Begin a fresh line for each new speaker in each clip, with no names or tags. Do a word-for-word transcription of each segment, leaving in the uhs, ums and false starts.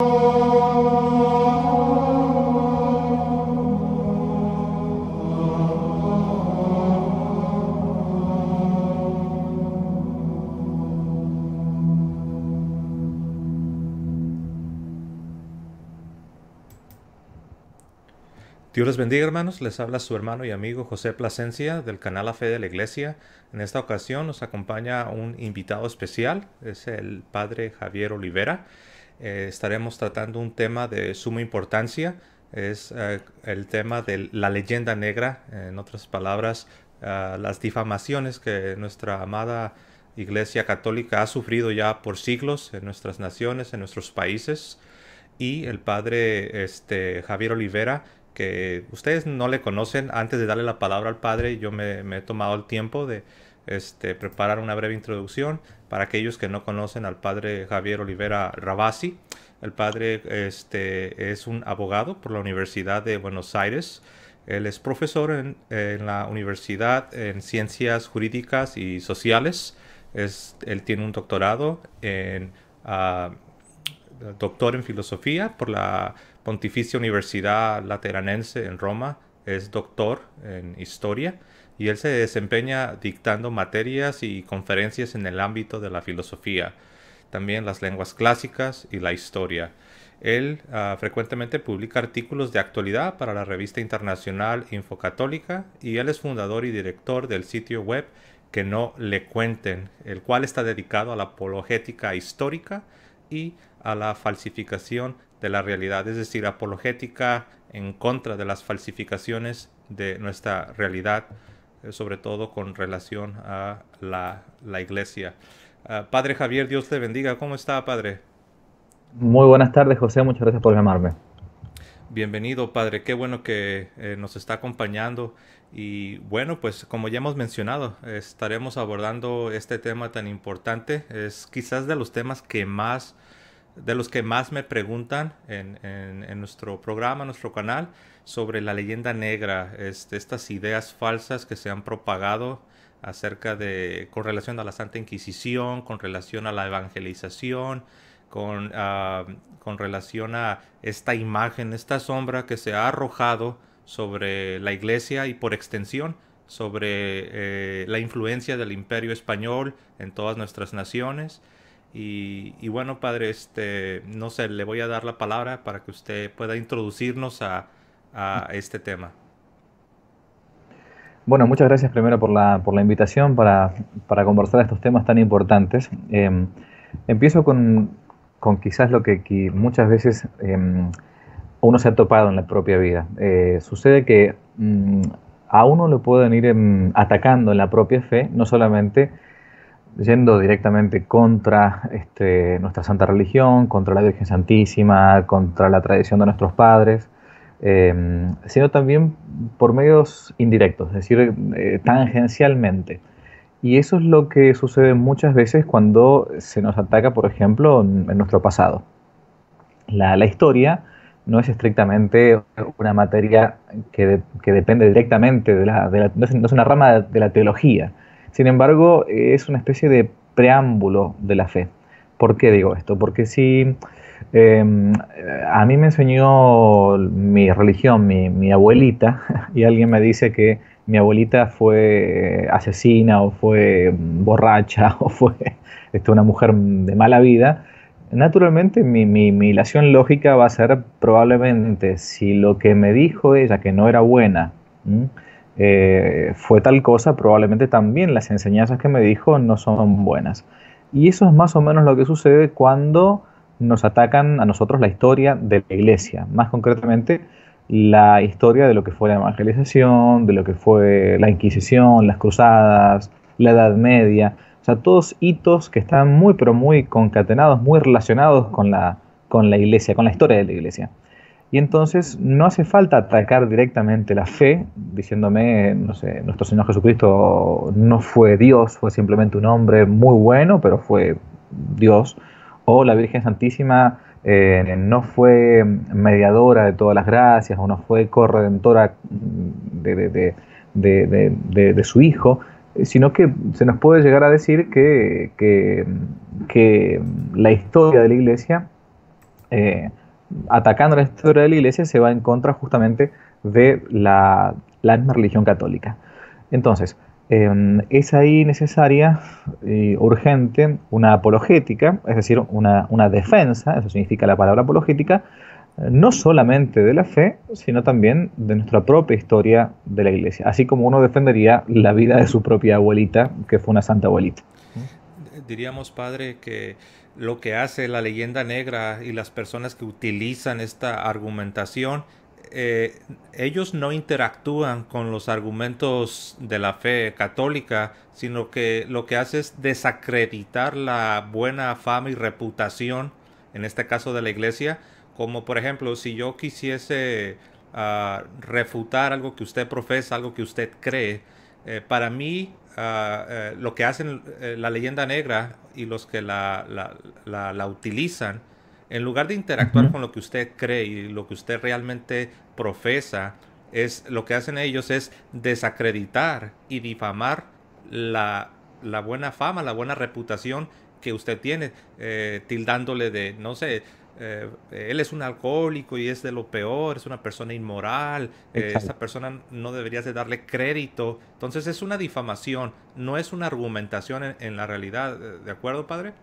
Dios les bendiga, hermanos. Les habla su hermano y amigo José Plasencia del canal La Fe de la Iglesia. En esta ocasión nos acompaña un invitado especial, es el padre Javier Olivera. Eh, estaremos tratando un tema de suma importancia, es eh, el tema de la leyenda negra, en otras palabras, uh, las difamaciones que nuestra amada Iglesia Católica ha sufrido ya por siglos en nuestras naciones, en nuestros países. Y el padre este, Javier Olivera, que ustedes no le conocen, antes de darle la palabra al padre, yo me, me he tomado el tiempo de este, preparar una breve introducción para aquellos que no conocen al padre Javier Olivera Rabasi. El padre este, es un abogado por la Universidad de Buenos Aires. Él es profesor en, en la universidad en Ciencias Jurídicas y Sociales. Es, él tiene un doctorado en... Uh, doctor en filosofía por la Pontificia Universidad Lateranense en Roma, es doctor en historia y él se desempeña dictando materias y conferencias en el ámbito de la filosofía, también las lenguas clásicas y la historia. Él uh, frecuentemente publica artículos de actualidad para la revista internacional Infocatólica y él es fundador y director del sitio web Que No Le Cuenten, el cual está dedicado a la apologética histórica y a la falsificación de la realidad, es decir, apologética en contra de las falsificaciones de nuestra realidad, eh, sobre todo con relación a la, la iglesia. Uh, Padre Javier, Dios le bendiga. ¿Cómo está, Padre?
Muy buenas tardes, José. Muchas gracias por llamarme.
Bienvenido, Padre. Qué bueno que eh, nos está acompañando. Y bueno, pues como ya hemos mencionado, estaremos abordando este tema tan importante. Es quizás de los temas que más... de los que más me preguntan en, en, en nuestro programa, nuestro canal, sobre la leyenda negra, este, estas ideas falsas que se han propagado acerca de, con relación a la Santa Inquisición, con relación a la evangelización, con, uh, con relación a esta imagen, esta sombra que se ha arrojado sobre la Iglesia y por extensión sobre eh, la influencia del Imperio Español en todas nuestras naciones. Y, y bueno, Padre, este, no sé, le voy a dar la palabra para que usted pueda introducirnos a, a este tema.
Bueno, muchas gracias primero por la, por la invitación para, para conversar estos temas tan importantes. Eh, empiezo con, con quizás lo que, que muchas veces eh, uno se ha topado en la propia vida. Eh, sucede que mm, a uno lo pueden ir eh, atacando en la propia fe, no solamente yendo directamente contra este, nuestra santa religión, contra la Virgen Santísima, contra la tradición de nuestros padres, eh, sino también por medios indirectos, es decir, eh, tangencialmente. Y eso es lo que sucede muchas veces cuando se nos ataca, por ejemplo, en, en nuestro pasado. La, la historia no es estrictamente una materia que, de, que depende directamente de la, de la... no es una rama de, de la teología. Sin embargo, es una especie de preámbulo de la fe. ¿Por qué digo esto? Porque si eh, a mí me enseñó mi religión, mi, mi abuelita, y alguien me dice que mi abuelita fue asesina o fue borracha o fue este, una mujer de mala vida, naturalmente mi, mi, mi ilación lógica va a ser probablemente si lo que me dijo ella que no era buena, ¿m? Eh, fue tal cosa, probablemente también las enseñanzas que me dijo no son buenas. Y eso es más o menos lo que sucede cuando nos atacan a nosotros la historia de la Iglesia, más concretamente la historia de lo que fue la evangelización, de lo que fue la Inquisición, las cruzadas, la Edad Media, o sea, todos hitos que están muy pero muy concatenados, muy relacionados con la, con la Iglesia, con la historia de la Iglesia. Y entonces no hace falta atacar directamente la fe, diciéndome, no sé, nuestro Señor Jesucristo no fue Dios, fue simplemente un hombre muy bueno, pero fue Dios. O la Virgen Santísima eh, no fue mediadora de todas las gracias, o no fue corredentora de, de, de, de, de, de, de su Hijo, sino que se nos puede llegar a decir que, que, que la historia de la Iglesia eh, atacando la historia de la Iglesia, se va en contra justamente de la, la misma religión católica. Entonces, eh, es ahí necesaria y urgente una apologética, es decir, una, una defensa, eso significa la palabra apologética, eh, no solamente de la fe, sino también de nuestra propia historia de la Iglesia, así como uno defendería la vida de su propia abuelita, que fue una santa abuelita.
Diríamos, padre, que lo que hace la leyenda negra y las personas que utilizan esta argumentación, eh, ellos no interactúan con los argumentos de la fe católica, sino que lo que hace es desacreditar la buena fama y reputación, en este caso de la iglesia, como por ejemplo, si yo quisiese uh, refutar algo que usted profesa, algo que usted cree, eh, para mí uh, uh, lo que hacen uh, la leyenda negra y los que la, la, la, la utilizan, en lugar de interactuar
Ujú.
con lo que usted cree y lo que usted realmente profesa, es lo que hacen ellos es desacreditar y difamar la, la buena fama, la buena reputación que usted tiene, eh, tildándole de, no sé, eh, él es un alcohólico y es de lo peor, es una persona inmoral, eh, esta
Exacto.
persona no deberías de darle crédito. Entonces es una difamación, no es una argumentación en, en la realidad. ¿De acuerdo, padre?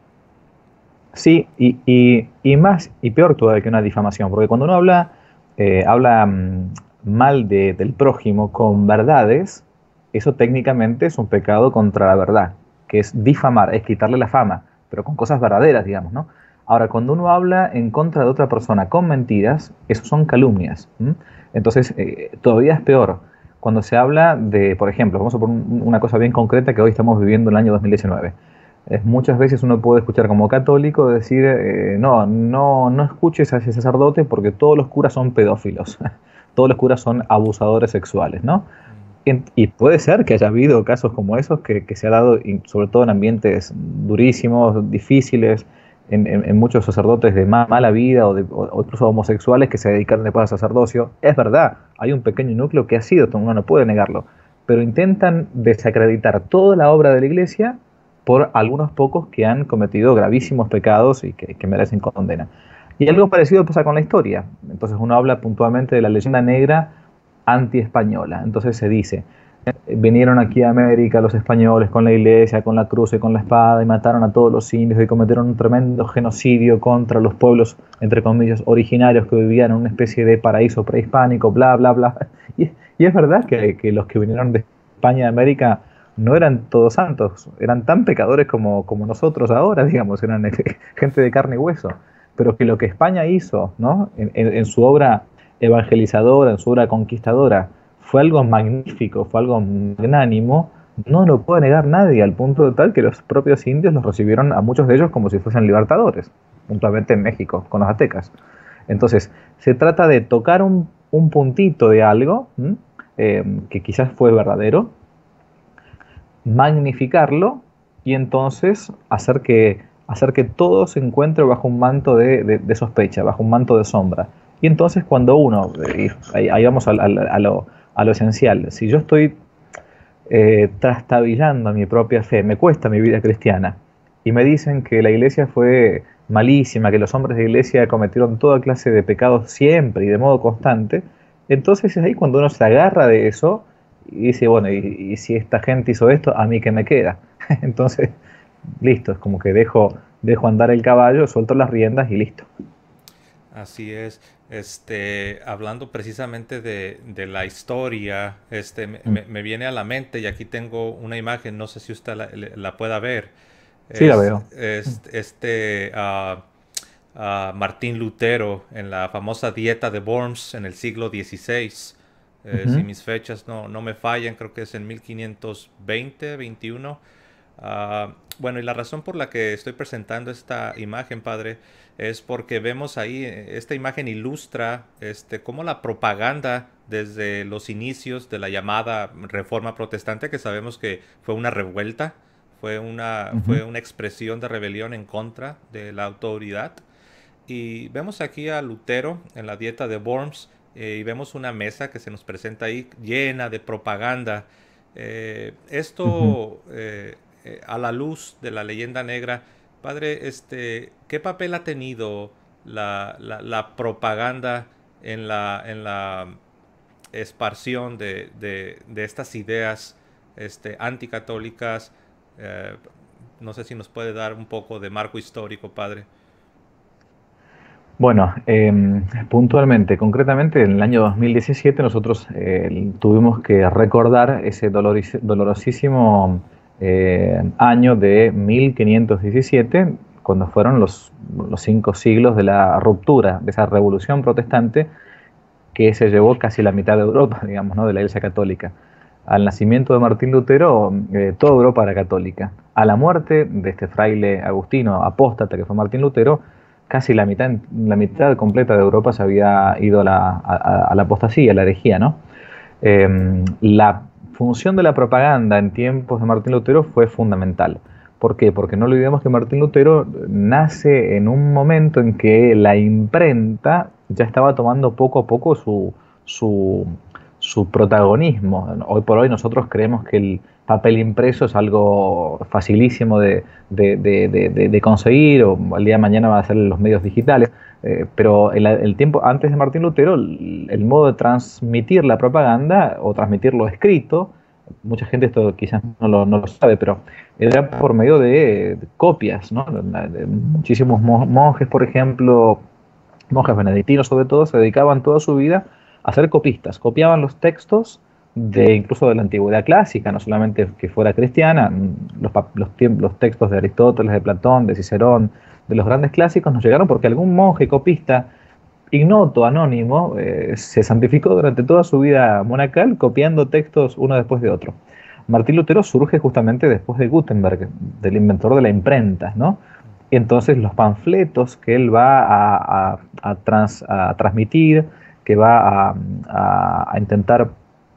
Sí, y, y, y más y peor todavía que una difamación, porque cuando uno habla, eh, habla mm, mal de- del prójimo con verdades, eso técnicamente es un pecado contra la verdad, que es difamar, es quitarle la fama, pero con cosas verdaderas, digamos, ¿no? Ahora, cuando uno habla en contra de otra persona con mentiras, eso son calumnias. ¿M? Entonces, eh, todavía es peor. Cuando se habla de, por ejemplo, vamos a poner un- una cosa bien concreta que hoy estamos viviendo en el año dos mil diecinueve. Es, muchas veces uno puede escuchar como católico decir, eh, no, no, no escuches a ese sacerdote porque todos los curas son pedófilos, todos los curas son abusadores sexuales, ¿no?
Mm.
En- Y puede ser que haya habido casos como esos que, que se ha dado, y sobre todo en ambientes durísimos, difíciles, en, en- en muchos sacerdotes de ma- mala vida o, de, o- o incluso homosexuales que se dedican después al sacerdocio. Es verdad, hay un pequeño núcleo que ha sido, uno no puede negarlo, pero intentan desacreditar toda la obra de la iglesia por algunos pocos que han cometido gravísimos pecados y que, que merecen condena. Y algo parecido pasa con la historia. Entonces uno habla puntualmente de la leyenda negra anti-española. Entonces se dice, vinieron aquí a América los españoles con la iglesia, con la cruz y con la espada y mataron a todos los indios y cometieron un tremendo genocidio contra los pueblos, entre comillas, originarios que vivían en una especie de paraíso prehispánico, bla, bla, bla. Y, y es verdad que, que los que vinieron de España a América no eran todos santos, eran tan pecadores como, como nosotros ahora, digamos, eran gente de carne y hueso. Pero que lo que España hizo, ¿no? en, en, en su obra evangelizadora, en su obra conquistadora, fue algo magnífico, fue algo magnánimo, no lo puede negar nadie, al punto de tal que los propios indios los recibieron a muchos de ellos como si fuesen libertadores, puntualmente en México, con los aztecas. Entonces, se trata de tocar un, un puntito de algo eh, que quizás fue verdadero, magnificarlo y entonces hacer que, hacer que todo se encuentre bajo un manto de, de, de sospecha, bajo un manto de sombra. Y entonces cuando uno, eh, ahí, ahí vamos a, a, a, lo, a lo esencial, si yo estoy eh, trastabillando mi propia fe, me cuesta mi vida cristiana, y me dicen que la iglesia fue malísima, que los hombres de iglesia cometieron toda clase de pecados siempre y de modo constante, entonces es ahí cuando uno se agarra de eso y dice, bueno, y, y si esta gente hizo esto, ¿a mí qué me queda? Entonces, listo, es como que dejo, dejo andar el caballo, suelto las riendas y listo.
Así es. Este, hablando precisamente de, de la historia, este, me,
Mm.
me- me viene a la mente y aquí tengo una imagen, no sé si usted la, le- la pueda ver.
Sí, la
Es,
veo. Mm.
es este ah, ah, Martín Lutero en la famosa Dieta de Worms en el siglo dieciséis. Eh, si
Ujú.
mis fechas no, no me fallan, creo que es en mil quinientos veinte, veintiuno. Ah, bueno, y la razón por la que estoy presentando esta imagen, padre, es porque vemos ahí, eh, esta imagen ilustra este, cómo la propaganda desde los inicios de la llamada Reforma Protestante, que sabemos que fue una revuelta, fue una,
Ujú.
fue una expresión de rebelión en contra de la autoridad. Y vemos aquí a Lutero en la Dieta de Worms, eh, y vemos una mesa que se nos presenta ahí llena de propaganda. Eh,
Ujú.
esto, eh, eh, a la luz de la leyenda negra, padre, este, ¿qué papel ha tenido la, la, la propaganda en la, en la esparción de, de, de estas ideas este, anticatólicas. Eh, no sé si nos puede dar un poco de marco histórico, padre.
Bueno, em, puntualmente, concretamente, en el año dos mil diecisiete nosotros eh, tuvimos que recordar ese doloris- dolorosísimo eh, año de mil quinientos diecisiete, cuando fueron los, los cinco siglos de la ruptura, de esa revolución protestante que se llevó casi la mitad de Europa, digamos, ¿no? De la Iglesia Católica. Al nacimiento de Martín Lutero, eh, toda Europa era católica. A la muerte de este fraile agustino apóstata que fue Martín Lutero, casi la mitad, la mitad completa de Europa se había ido a la, a, a la apostasía, a la herejía, ¿no? Eh, la función de la propaganda en tiempos de Martín Lutero fue fundamental. ¿Por qué? Porque no olvidemos que Martín Lutero nace en un momento en que la imprenta ya estaba tomando poco a poco su, su, su protagonismo. Hoy por hoy nosotros creemos que el papel impreso es algo facilísimo de, de, de, de, de conseguir, o el día de mañana van a ser los medios digitales. Eh, pero el, el, tiempo antes de Martín Lutero, el, el, modo de transmitir la propaganda o transmitir lo escrito, mucha gente esto quizás no lo, no lo sabe, pero era por medio de, de copias, ¿no? De muchísimos monjes, por ejemplo, monjes benedictinos sobre todo, se dedicaban toda su vida a ser copistas, copiaban los textos de incluso de la antigüedad clásica, no solamente que fuera cristiana, los, los, los textos de Aristóteles, de Platón, de Cicerón, de los grandes clásicos nos llegaron porque algún monje copista ignoto, anónimo, eh, se santificó durante toda su vida monacal copiando textos uno después de otro. Martín Lutero surge justamente después de Gutenberg, del inventor de la imprenta, ¿no? Y entonces los panfletos que él va a, a, a, trans, a transmitir, que va a, a, a intentar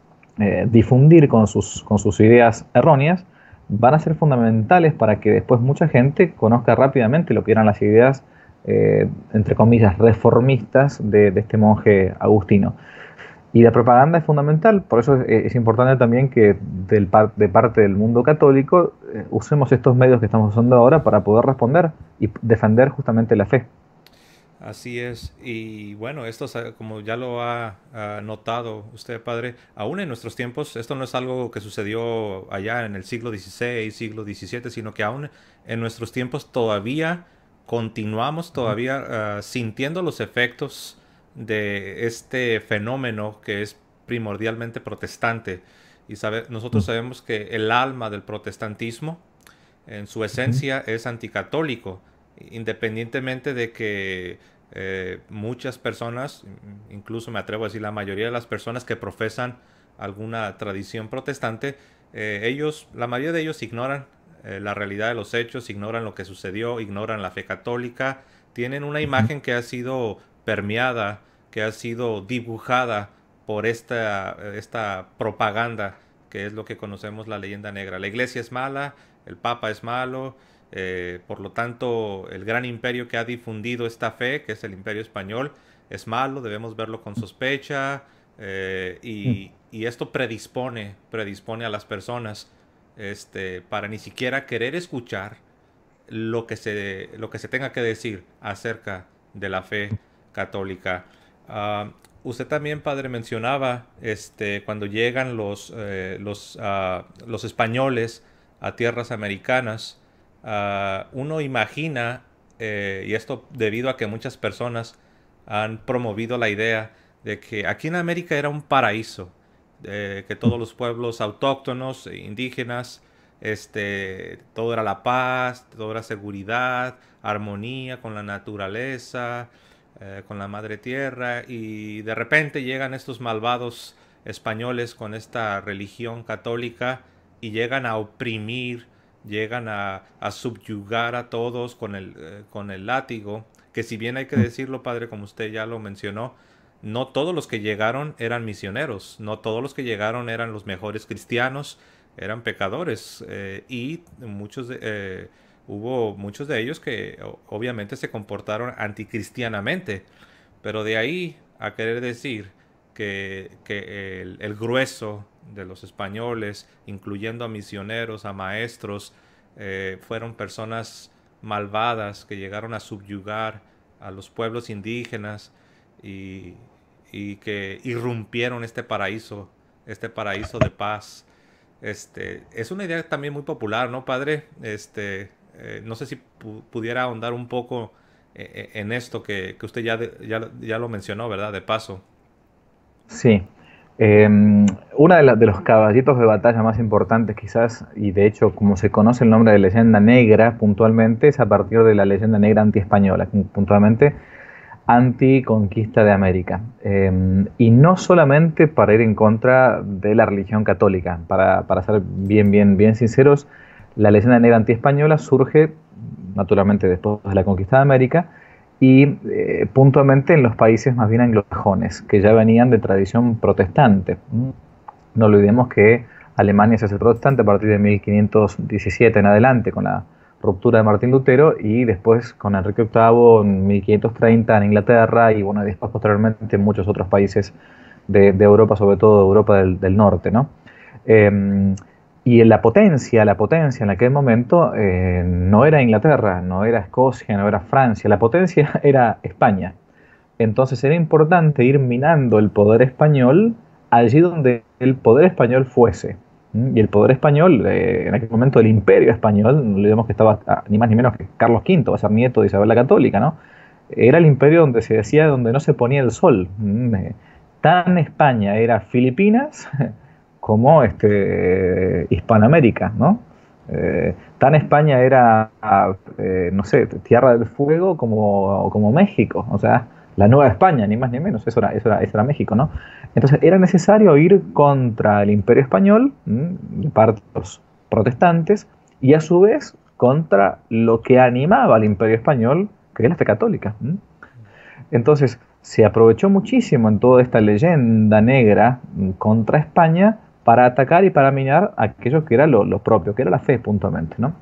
eh, difundir con sus, con sus ideas erróneas, van a ser fundamentales para que después mucha gente conozca rápidamente lo que eran las ideas, eh, entre comillas, reformistas de, de este monje agustino. Y la propaganda es fundamental, por eso es, es importante también que del par, de parte del mundo católico eh, usemos estos medios que estamos usando ahora para poder responder y defender justamente la fe.
Así es, y bueno, esto como ya lo ha uh, notado usted, padre, aún en nuestros tiempos, esto no es algo que sucedió allá en el siglo dieciséis, siglo diecisiete, sino que aún en nuestros tiempos todavía continuamos todavía uh, sintiendo los efectos de este fenómeno que es primordialmente protestante. Y sabe, nosotros sabemos que el alma del protestantismo, en su esencia, es anticatólico, independientemente de que eh, muchas personas, incluso me atrevo a decir la mayoría de las personas que profesan alguna tradición protestante, eh, ellos, la mayoría de ellos ignoran eh, la realidad de los hechos, ignoran lo que sucedió, ignoran la fe católica, tienen una imagen que ha sido permeada, que ha sido dibujada por esta, esta propaganda, que es lo que conocemos la leyenda negra. La iglesia es mala, el papa es malo, eh, por lo tanto el gran imperio que ha difundido esta fe, que es el imperio español, es malo, debemos verlo con sospecha, eh, y, y esto predispone, predispone a las personas este, para ni siquiera querer escuchar lo que se, lo que se tenga que decir acerca de la fe católica. Uh, usted también, padre, mencionaba este, cuando llegan los, eh, los, uh, los españoles a tierras americanas, uh, uno imagina, eh, y esto debido a que muchas personas han promovido la idea de que aquí en América era un paraíso, eh, que todos los pueblos autóctonos e indígenas, este, todo era la paz, todo era seguridad, armonía con la naturaleza, eh, con la madre tierra, y de repente llegan estos malvados españoles con esta religión católica y llegan a oprimir, llegan a, a subyugar a todos con el, eh, con el látigo, que si bien hay que decirlo, padre, como usted ya lo mencionó, no todos los que llegaron eran misioneros, no todos los que llegaron eran los mejores cristianos, eran pecadores, eh, y muchos de, eh, hubo muchos de ellos que obviamente se comportaron anticristianamente, pero de ahí a querer decir que, que el, el grueso de los españoles, incluyendo a misioneros, a maestros, eh, fueron personas malvadas que llegaron a subyugar a los pueblos indígenas y, y que irrumpieron este paraíso, este paraíso de paz. Este, es una idea también muy popular, ¿no, padre? Este, eh, no sé si pu pudiera ahondar un poco eh, en esto que, que usted ya, de, ya, ya lo mencionó, ¿verdad? De paso.
Sí. Eh, uno de, la, de los caballitos de batalla más importantes quizás, y de hecho como se conoce el nombre de leyenda negra puntualmente, es a partir de la leyenda negra anti-española, puntualmente anti-conquista de América. Eh, y no solamente para ir en contra de la religión católica, para, para ser bien, bien, bien sinceros, la leyenda negra anti-española surge naturalmente después de la conquista de América, y eh, puntualmente en los países más bien anglosajones, que ya venían de tradición protestante. No olvidemos que Alemania se hace protestante a partir de mil quinientos diecisiete en adelante, con la ruptura de Martín Lutero, y después con Enrique octavo en mil quinientos treinta en Inglaterra, y bueno, después posteriormente en muchos otros países de, de Europa, sobre todo de Europa del, del norte, ¿no? Eh, Y la potencia, la potencia en aquel momento eh, no era Inglaterra, no era Escocia, no era Francia, la potencia era España. Entonces era importante ir minando el poder español allí donde el poder español fuese. ¿Mm? Y el poder español, eh, en aquel momento el imperio español, no olvidemos que estaba ah, ni más ni menos que Carlos quinto, va a ser nieto de Isabel la Católica, ¿no? Era el imperio donde se decía donde no se ponía el sol. ¿Mm? Eh, tan España era Filipinas como este, Hispanoamérica, ¿no? Eh, tan España era, eh, no sé, Tierra del Fuego como, como México, o sea, la Nueva España, ni más ni menos, eso era, eso era, eso era México, ¿no? Entonces era necesario ir contra el Imperio Español, de parte de los protestantes, y a su vez contra lo que animaba al Imperio Español, que es la fe católica. ¿m? Entonces se aprovechó muchísimo en toda esta leyenda negra contra España para atacar y para minar aquello que era lo, lo propio, que era la fe puntualmente, ¿no?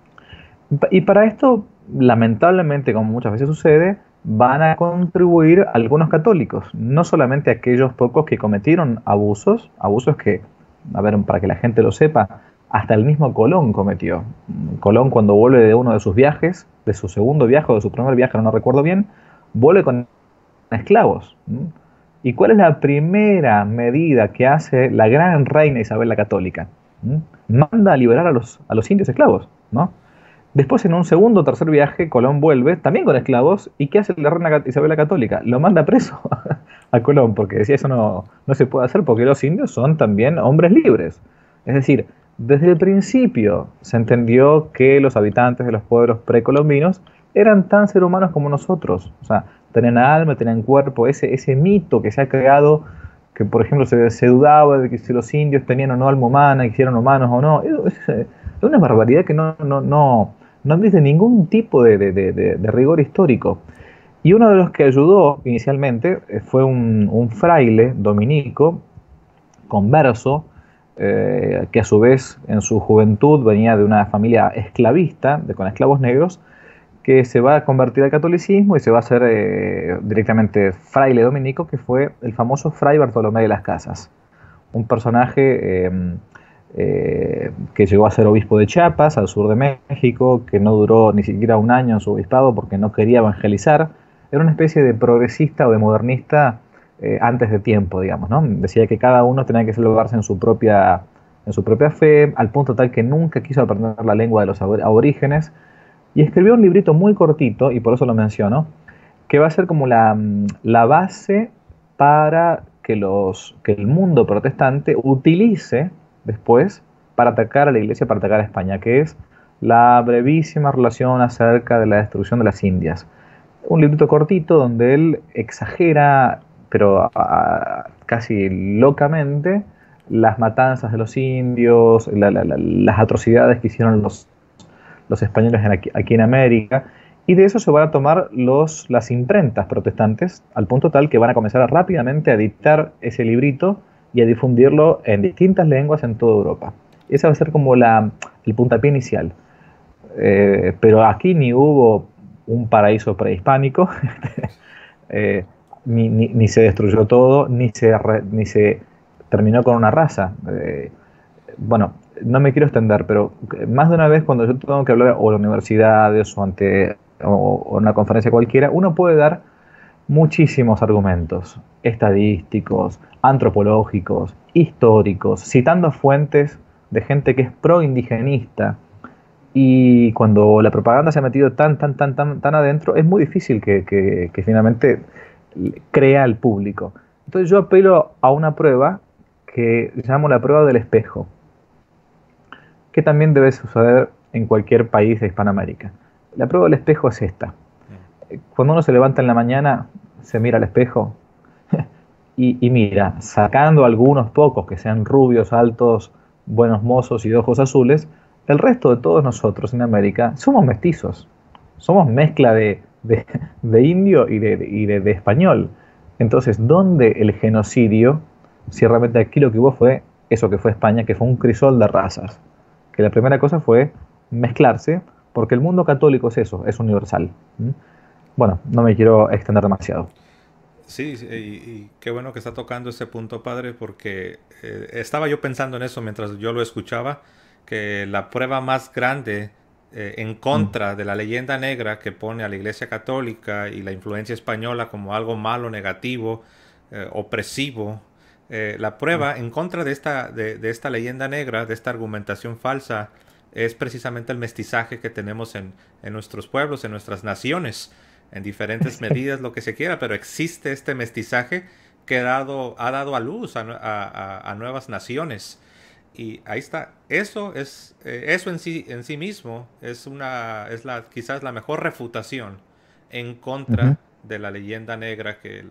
Y para esto, lamentablemente, como muchas veces sucede, van a contribuir algunos católicos, no solamente aquellos pocos que cometieron abusos, abusos que, a ver, para que la gente lo sepa, hasta el mismo Colón cometió. Colón, cuando vuelve de uno de sus viajes, de su segundo viaje o de su primer viaje, no recuerdo bien, vuelve con esclavos. ¿Y cuál es la primera medida que hace la gran reina Isabel la Católica? Manda a liberar a los, a los indios esclavos, ¿no? Después, en un segundo o tercer viaje, Colón vuelve, también con esclavos, ¿y qué hace la reina Isabel la Católica? Lo manda preso a Colón, porque decía eso no, no se puede hacer, porque los indios son también hombres libres. Es decir, desde el principio se entendió que los habitantes de los pueblos precolombinos eran tan seres humanos como nosotros, o sea, tenían alma, tenían cuerpo. Ese, ese mito que se ha creado, que por ejemplo se, se dudaba de que si los indios tenían o no alma humana, que si eran humanos o no, es, es una barbaridad que no, no, no, no admite ningún tipo de, de, de, de rigor histórico. Y uno de los que ayudó inicialmente fue un, un fraile dominico, converso, eh, que a su vez en su juventud venía de una familia esclavista, de, con esclavos negros, que se va a convertir al catolicismo y se va a hacer eh, directamente fraile dominico, que fue el famoso Fray Bartolomé de las Casas, un personaje eh, eh, que llegó a ser obispo de Chiapas, al sur de México, que no duró ni siquiera un año en su obispado porque no quería evangelizar. Era una especie de progresista o de modernista eh, antes de tiempo, digamos, ¿no? Decía que cada uno tenía que salvarse en su propia, en su propia fe, al punto tal que nunca quiso aprender la lengua de los aborígenes. Y escribió un librito muy cortito, y por eso lo menciono, que va a ser como la, la base para que, los, que el mundo protestante utilice después para atacar a la iglesia, para atacar a España, que es la brevísima relación acerca de la destrucción de las Indias. Un librito cortito donde él exagera, pero a, a, casi locamente, las matanzas de los indios, la, la, la, las atrocidades que hicieron los los españoles en aquí, aquí en América, y de eso se van a tomar los, las imprentas protestantes, al punto tal que van a comenzar a rápidamente a editar ese librito y a difundirlo en distintas lenguas en toda Europa. Ese va a ser como la, el puntapié inicial. Eh, pero aquí ni hubo un paraíso prehispánico, eh, ni, ni, ni se destruyó todo, ni se, re, ni se terminó con una raza. Eh, bueno, no me quiero extender, pero más de una vez cuando yo tengo que hablar o en universidades o ante o, o en una conferencia cualquiera, uno puede dar muchísimos argumentos estadísticos, antropológicos, históricos, citando fuentes de gente que es pro-indigenista. Y cuando la propaganda se ha metido tan, tan, tan, tan, tan adentro, es muy difícil que, que, que finalmente crea al público. Entonces yo apelo a una prueba que llamo la prueba del espejo, que también debe suceder en cualquier país de Hispanoamérica. La prueba del espejo es esta. Cuando uno se levanta en la mañana, se mira al espejo y, y mira, sacando algunos pocos que sean rubios, altos, buenos mozos y de ojos azules, el resto de todos nosotros en América somos mestizos. Somos mezcla de, de, de indio y, de, y de, de español. Entonces, ¿dónde el genocidio? Si realmente aquí lo que hubo fue eso que fue España, que fue un crisol de razas. Que la primera cosa fue mezclarse, porque el mundo católico es eso, es universal. ¿Mm? Bueno, no me quiero extender demasiado.
Sí, sí, y, y qué bueno que está tocando ese punto, padre, porque eh, estaba yo pensando en eso mientras yo lo escuchaba, que la prueba más grande eh, en
Mm.
contra de la leyenda negra que pone a la Iglesia Católica y la influencia española como algo malo, negativo, eh, opresivo, eh, la prueba en contra de esta, de, de esta leyenda negra, de esta argumentación falsa, es precisamente el mestizaje que tenemos en, en nuestros pueblos, en nuestras naciones, en diferentes
Sí,
medidas, lo que se quiera, pero existe este mestizaje que ha dado, ha dado a luz a, a, a, a nuevas naciones. Y ahí está. Eso es, eh, eso en sí, en sí mismo es una, es la, quizás la mejor refutación en
ujú,
contra de la leyenda negra que,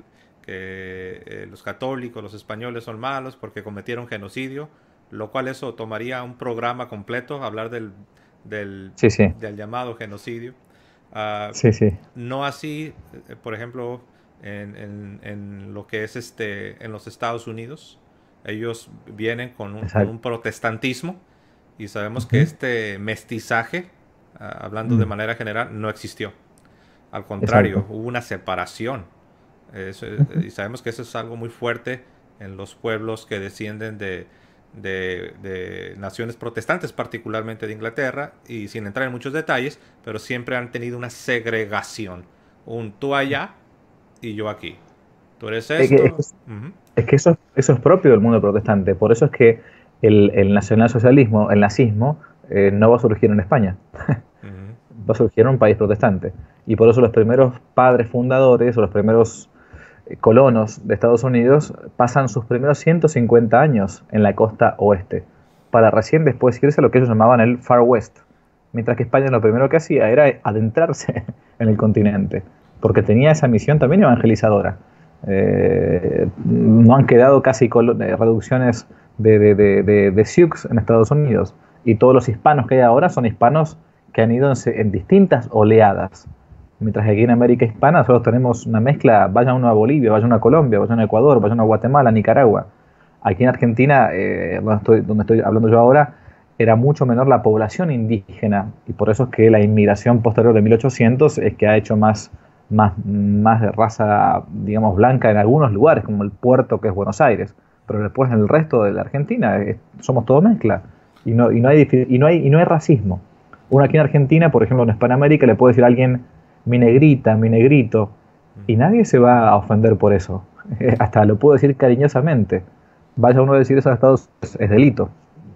que eh, los católicos, los españoles son malos porque cometieron genocidio, lo cual eso tomaría un programa completo, hablar del, del,
sí, sí,
del llamado genocidio. Uh,
sí, sí,
no así, eh, por ejemplo, en, en, en, lo que es este, en los Estados Unidos. Ellos vienen con un, con
exacto.
un protestantismo y sabemos que
Ujú,
este mestizaje, uh, hablando de
mm,
manera general, no existió. Al contrario,
exacto.
hubo una separación. Eso,
Ujú,
y sabemos que eso es algo muy fuerte en los pueblos que descienden de, de, de, naciones protestantes, particularmente de Inglaterra, y sin entrar en muchos detalles, pero siempre han tenido una segregación. Un tú allá y yo aquí. Tú eres
Es que, es
esto.
que-
Uh -huh,
es que eso, eso es propio del mundo protestante. Por eso es que el, el nacionalsocialismo, el nazismo, eh, no va a surgir en España.
uh -huh.
Va a surgir en un país protestante. Y por eso los primeros padres fundadores o los primeros eh, colonos de Estados Unidos pasan sus primeros ciento cincuenta años en la costa oeste, para recién después irse a lo que ellos llamaban el Far West. Mientras que España lo primero que hacía era adentrarse en el continente, porque tenía esa misión también evangelizadora. Eh, no han quedado casi reducciones de, de, de, de, de Sioux en Estados Unidos, y todos los hispanos que hay ahora son hispanos que han ido en, en distintas oleadas. Mientras que aquí en América Hispana solo tenemos una mezcla, vaya uno a Bolivia, vaya uno a Colombia, vaya uno a Ecuador, vaya uno a Guatemala, Nicaragua. Aquí en Argentina, eh, donde, estoy, donde estoy hablando yo ahora, era mucho menor la población indígena, y por eso es que la inmigración posterior de mil ochocientos es que ha hecho más, más, más de raza, digamos, blanca en algunos lugares, como el puerto que es Buenos Aires, pero después en el resto de la Argentina eh, somos todo mezcla, y no, y, no hay, y, no hay, y no hay racismo. Uno aquí en Argentina, por ejemplo en Hispanoamérica, le puede decir a alguien mi negrita, mi negrito, y nadie se va a ofender por eso. Hasta lo puedo decir cariñosamente. Vaya uno a decir eso a Estados Unidos, es delito.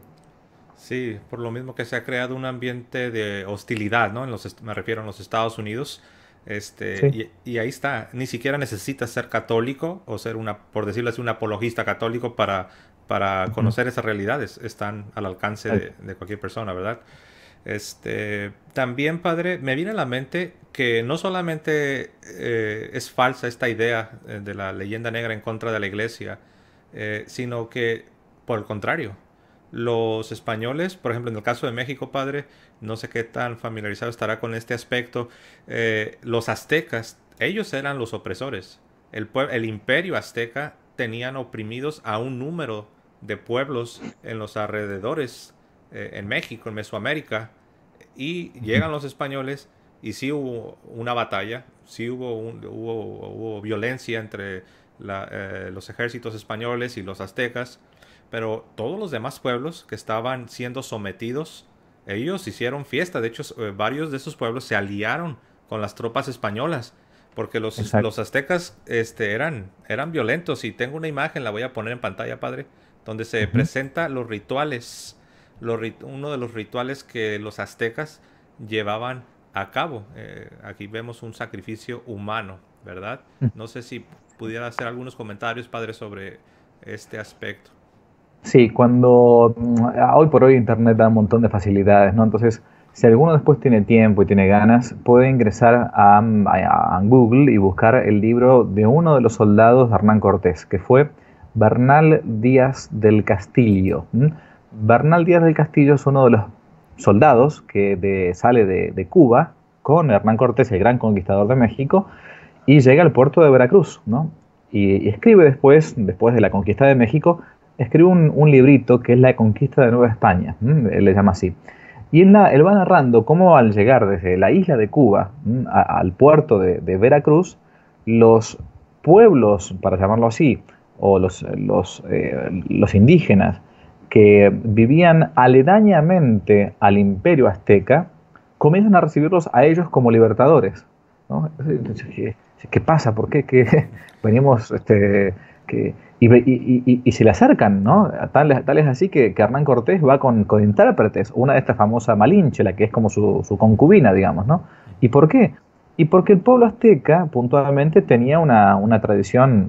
Sí, por lo mismo que se ha creado un ambiente de hostilidad, ¿no? En los, me refiero a los Estados Unidos. Este,
Sí.
y, y ahí está, ni siquiera necesitas ser católico o ser una, por decirlo así, un apologista católico para, para
Uh -huh.
conocer esas realidades. Están al alcance de, de cualquier persona, ¿verdad? Este, también, padre, me viene a la mente que no solamente eh, es falsa esta idea eh, de la leyenda negra en contra de la iglesia, eh, sino que, por el contrario, los españoles, por ejemplo, en el caso de México, padre, no sé qué tan familiarizado estará con este aspecto, eh, los aztecas, ellos eran los opresores. El, el imperio azteca tenían oprimidos a un número de pueblos en los alrededores, eh, en México, en Mesoamérica, y
Uh -huh.
llegan los españoles y sí hubo una batalla, sí hubo, un, hubo, hubo violencia entre la, eh, los ejércitos españoles y los aztecas, pero todos los demás pueblos que estaban siendo sometidos, ellos hicieron fiesta. De hecho, eh, varios de esos pueblos se aliaron con las tropas españolas, porque los,
Exacto.
los aztecas este, eran, eran violentos. Y tengo una imagen, la voy a poner en pantalla, padre, donde se
Ujú.
presenta los rituales, los rit- uno de los rituales que los aztecas llevaban a cabo. Eh, aquí vemos un sacrificio humano, ¿verdad? No sé si pudiera hacer algunos comentarios, padre, sobre este aspecto.
Sí, cuando mm, hoy por hoy Internet da un montón de facilidades, ¿no? Entonces, si alguno después tiene tiempo y tiene ganas, puede ingresar a, mm, a- a Google y buscar el libro de uno de los soldados de Hernán Cortés, que fue Bernal Díaz del Castillo. ¿M? Bernal Díaz del Castillo es uno de los soldados que de- sale de, de Cuba con Hernán Cortés, el gran conquistador de México, y llega al puerto de Veracruz, ¿no? Y, y escribe después, después de la conquista de México, escribe un, un librito que es La conquista de Nueva España, ¿m? Él le llama así. Y él, él va narrando cómo al llegar desde la isla de Cuba, ¿m? a- al puerto de, de Veracruz, los pueblos, para llamarlo así, o los, los, eh, los indígenas que vivían aledañamente al imperio azteca, comienzan a recibirlos a ellos como libertadores, ¿no? ¿Qué, qué pasa? ¿Por qué? ¿Qué? Venimos, este, que, y, y, y, y, se le acercan, ¿no? Tal, tal es así que, que Hernán Cortés va con, con intérpretes, una de estas famosas Malinche, la que es como su, su concubina, digamos, ¿no? ¿Y por qué? Y porque el pueblo azteca, puntualmente, tenía una, una tradición,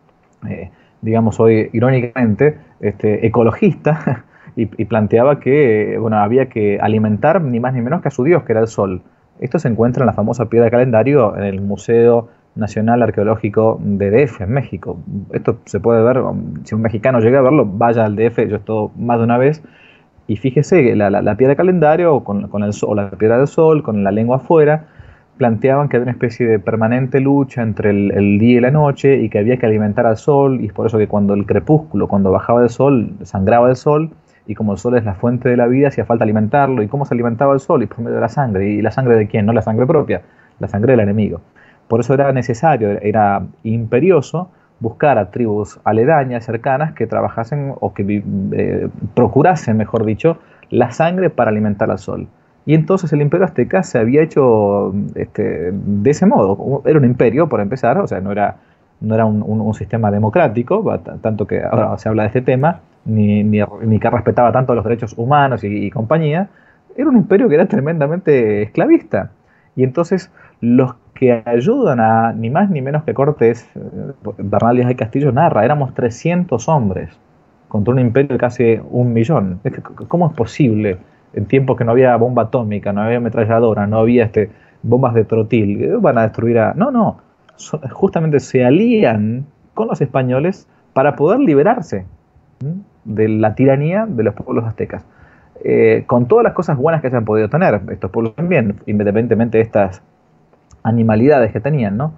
eh, digamos hoy irónicamente, este, ecologista, y, y planteaba que bueno, había que alimentar ni más ni menos que a su dios, que era el sol. Esto se encuentra en la famosa piedra de calendario en el Museo Nacional Arqueológico de D F, en México. Esto se puede ver, um, si un mexicano llega a verlo, vaya al D F, yo he estado más de una vez, y fíjese, la, la, la piedra de calendario con, con el sol, o la piedra del sol, con la lengua afuera, planteaban que había una especie de permanente lucha entre el, el día y la noche y que había que alimentar al sol, y es por eso que cuando el crepúsculo, cuando bajaba el sol, sangraba el sol, y como el sol es la fuente de la vida, hacía falta alimentarlo. ¿Y cómo se alimentaba el sol? Y por medio de la sangre. ¿Y la sangre de quién? No la sangre propia, la sangre del enemigo. Por eso era necesario, era imperioso buscar a tribus aledañas, cercanas, que trabajasen o que eh, procurasen, mejor dicho, la sangre para alimentar al sol. Y entonces el imperio azteca se había hecho este, de ese modo. Era un imperio, por empezar, o sea, no era, no era un, un, un sistema democrático, tanto que ahora se habla de este tema, ni, ni, ni que respetaba tanto los derechos humanos y, y compañía. Era un imperio que era tremendamente esclavista. Y entonces los que ayudan a ni más ni menos que Cortés, eh, Bernal Díaz del Castillo narra, éramos trescientos hombres contra un imperio de casi un millón. Es que, ¿cómo es posible en tiempos que no había bomba atómica, no había ametralladora, no había este, bombas de trotil? ¿Eh? Van a destruir a... No, no. So, justamente se alían con los españoles para poder liberarse, ¿m? de la tiranía de los pueblos aztecas. Eh, con todas las cosas buenas que hayan podido tener estos pueblos también, independientemente de estas animalidades que tenían, ¿no?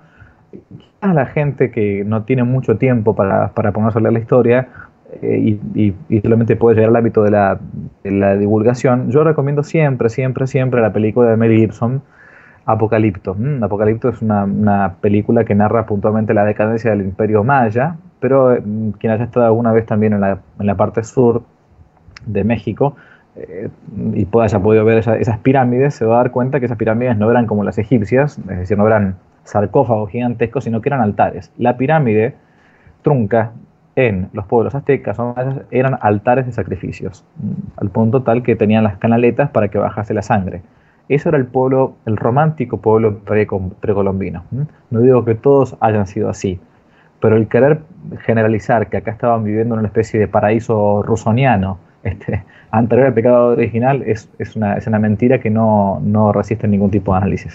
A la gente que no tiene mucho tiempo para, para ponerse a leer la historia, eh, y, y, y solamente puede llegar al ámbito de la, de la divulgación, yo recomiendo siempre, siempre, siempre la película de Mel Gibson, Apocalipto. Mm, Apocalipto es una, una película que narra puntualmente la decadencia del Imperio Maya, pero eh, quien haya estado alguna vez también en la, en la parte sur de México, eh, y pueda, haya podido ver esa, esas pirámides, se va a dar cuenta que esas pirámides no eran como las egipcias, es decir, no eran sarcófagos gigantescos, sino que eran altares. La pirámide trunca en los pueblos aztecas o mayas eran altares de sacrificios, al punto tal que tenían las canaletas para que bajase la sangre. Eso era el pueblo, el romántico pueblo precolombino. No digo que todos hayan sido así, pero el querer generalizar que acá estaban viviendo en una especie de paraíso rusoniano, este, anterior al pecado original, es, es, una, es una mentira que no, no resiste ningún tipo de análisis.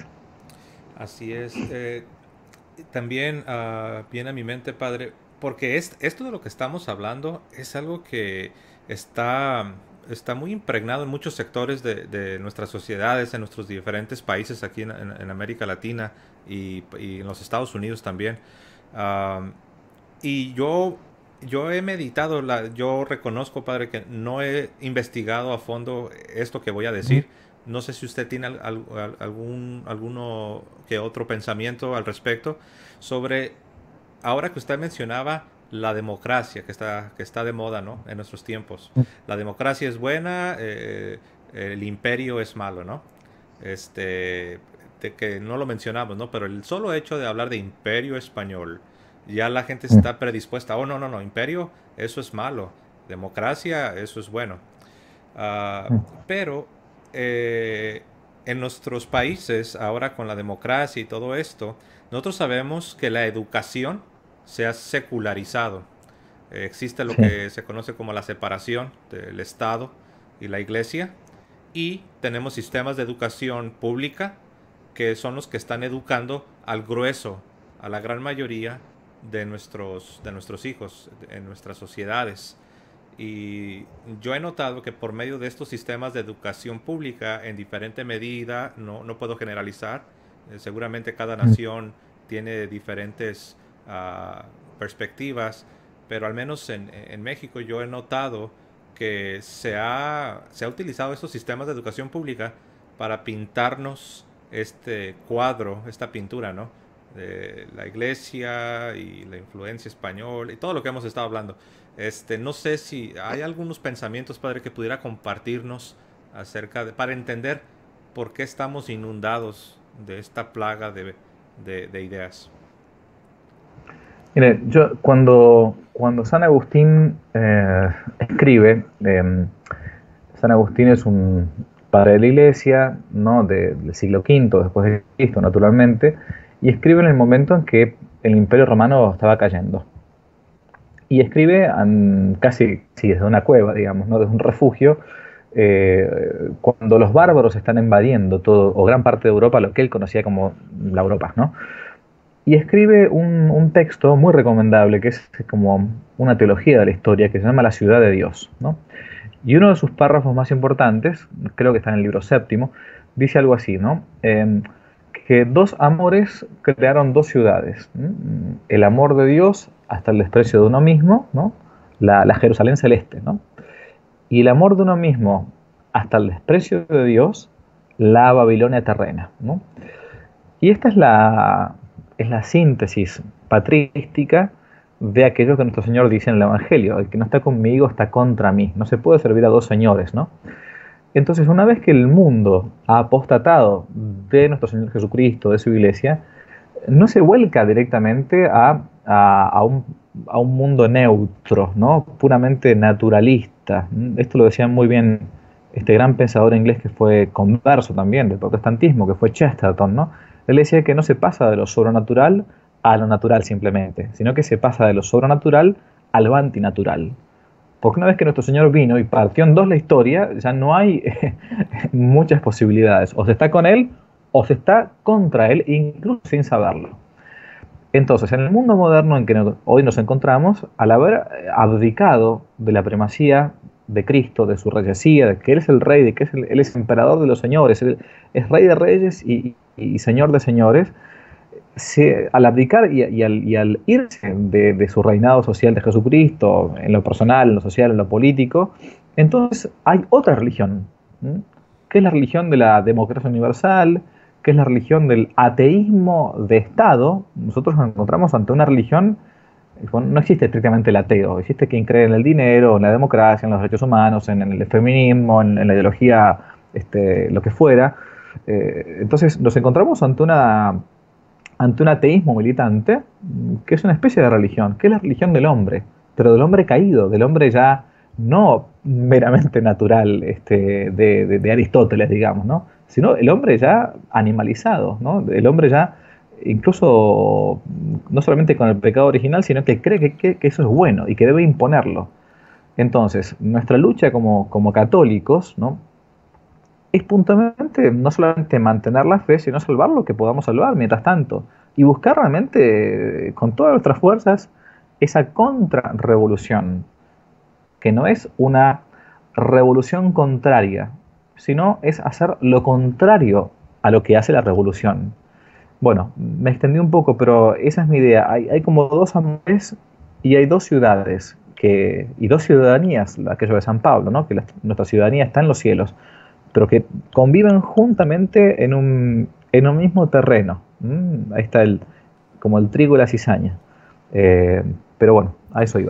Así es. Eh, también uh, viene a mi mente, padre, porque es, esto de lo que estamos hablando es algo que está, está muy impregnado en muchos sectores de, de nuestras sociedades, en nuestros diferentes países aquí en, en, en América Latina y, y, en los Estados Unidos también. Uh, y yo, yo he meditado, la, yo reconozco, padre, que no he investigado a fondo esto que voy a decir. No sé si usted tiene al, al, algún alguno que otro pensamiento al respecto sobre, ahora que usted mencionaba la democracia que está, que está de moda, ¿no? En nuestros tiempos. La democracia es buena, eh, el imperio es malo, ¿no? Este, de que no lo mencionamos, ¿no? Pero el solo hecho de hablar de imperio español, ya la gente
Mm,
está predispuesta, oh, no, no, no, imperio, eso es malo, democracia, eso es bueno. Uh,
mm,
pero eh, en nuestros países, ahora con la democracia y todo esto, nosotros sabemos que la educación se ha secularizado. Eh, existe lo
sí.
que se conoce como la separación del Estado y la Iglesia, y tenemos sistemas de educación pública que son los que están educando al grueso, a la gran mayoría de nuestros, de nuestros hijos, en nuestras sociedades. Y yo he notado que por medio de estos sistemas de educación pública, en diferente medida, no, no puedo generalizar, eh, seguramente cada
Mm.
nación tiene diferentes uh, perspectivas, pero al menos en, en México yo he notado que se ha, se ha utilizado estos sistemas de educación pública para pintarnos este cuadro, esta pintura, ¿no? De la iglesia y la influencia española y todo lo que hemos estado hablando. Este, no sé si hay algunos pensamientos, padre, que pudiera compartirnos acerca de, para entender por qué estamos inundados de esta plaga de, de, de ideas.
Mire, yo cuando, cuando San Agustín eh, escribe, eh, San Agustín es un padre de la Iglesia, ¿no? de, del siglo quinto después de Cristo, naturalmente, y escribe en el momento en que el Imperio Romano estaba cayendo. Y escribe an, casi sí, desde una cueva, digamos, ¿no? Desde un refugio, eh, cuando los bárbaros están invadiendo todo, o gran parte de Europa, lo que él conocía como la Europa, ¿no? Y escribe un, un texto muy recomendable, que es como una teología de la historia, que se llama La ciudad de Dios, ¿no? Y uno de sus párrafos más importantes, creo que está en el libro séptimo, dice algo así, ¿no? Eh, que dos amores crearon dos ciudades. ¿Mm? El amor de Dios hasta el desprecio de uno mismo, ¿no? La, la Jerusalén celeste, ¿no? Y el amor de uno mismo hasta el desprecio de Dios, la Babilonia terrena, ¿no? Y esta es la, es la síntesis patrística de aquello que nuestro Señor dice en el Evangelio: el que no está conmigo está contra mí. No se puede servir a dos señores, ¿no? Entonces, una vez que el mundo ha apostatado de nuestro Señor Jesucristo, de su iglesia, no se vuelca directamente a, a, a, un, a un mundo neutro, ¿no? Puramente naturalista. Esto lo decía muy bien este gran pensador inglés que fue converso también del protestantismo, que fue Chesterton, ¿no? Él decía que no se pasa de lo sobrenatural a lo natural simplemente, sino que se pasa de lo sobrenatural a lo antinatural. Porque una vez que nuestro Señor vino y partió en dos la historia, ya no hay muchas posibilidades. O se está con Él o se está contra Él, incluso sin saberlo. Entonces, en el mundo moderno en que hoy nos encontramos, al haber abdicado de la primacía de Cristo, de su reyesía, de que Él es el rey, de que es el, Él es emperador de los señores, Él es rey de reyes y, y señor de señores, se, al abdicar y, y, al, y al irse de, de su reinado social de Jesucristo, en lo personal, en lo social, en lo político, entonces hay otra religión, ¿m? Que es la religión de la democracia universal, que es la religión del ateísmo de Estado. Nosotros nos encontramos ante una religión, bueno, no existe estrictamente el ateo, existe quien cree en el dinero, en la democracia, en los derechos humanos, en, en el feminismo, en, en la ideología, este, lo que fuera. Eh, entonces nos encontramos ante una ante un ateísmo militante, que es una especie de religión, que es la religión del hombre, pero del hombre caído, del hombre ya no meramente natural, este, de, de, de Aristóteles, digamos, ¿no? Sino el hombre ya animalizado, ¿no? El hombre ya incluso no solamente con el pecado original, sino que cree que, que, que eso es bueno y que debe imponerlo. Entonces, nuestra lucha como, como católicos, ¿no? Es puntualmente no solamente mantener la fe, sino salvar lo que podamos salvar mientras tanto. Y buscar realmente, con todas nuestras fuerzas, esa contrarrevolución, que no es una revolución contraria, sino es hacer lo contrario a lo que hace la revolución. Bueno, me extendí un poco, pero esa es mi idea. Hay, hay como dos amores y hay dos ciudades, que, y dos ciudadanías, aquello de San Pablo, ¿no? Que la, nuestra ciudadanía está en los cielos, pero que conviven juntamente en un, en un mismo terreno. ¿Mm? Ahí está el, como el trigo y la cizaña. Eh, pero bueno, a eso iba.